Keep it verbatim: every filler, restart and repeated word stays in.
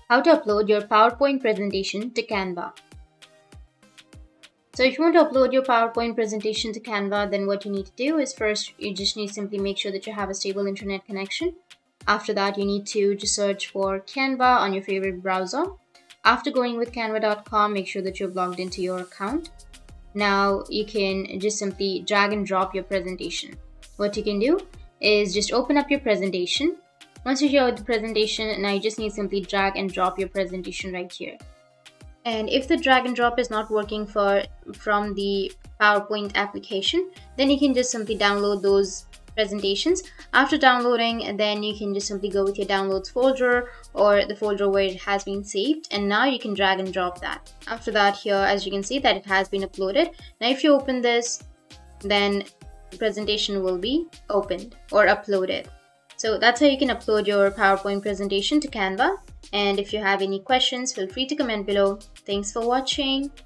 How to upload your PowerPoint presentation to Canva. So if you want to upload your PowerPoint presentation to Canva, then what you need to do is first you just need to simply make sure that you have a stable internet connection. After that, you need to just search for Canva on your favorite browser. After going with canva dot com, make sure that you've logged into your account. Now you can just simply drag and drop your presentation. What you can do is just open up your presentation. Once you're here with the presentation, now you just need to simply drag and drop your presentation right here. And if the drag and drop is not working for from the PowerPoint application, then you can just simply download those presentations. After downloading, then you can just simply go with your downloads folder or the folder where it has been saved, and now you can drag and drop that. After that, here as you can see that it has been uploaded. Now if you open this, then the presentation will be opened or uploaded. So that's how you can upload your PowerPoint presentation to Canva. And if you have any questions, feel free to comment below. Thanks for watching.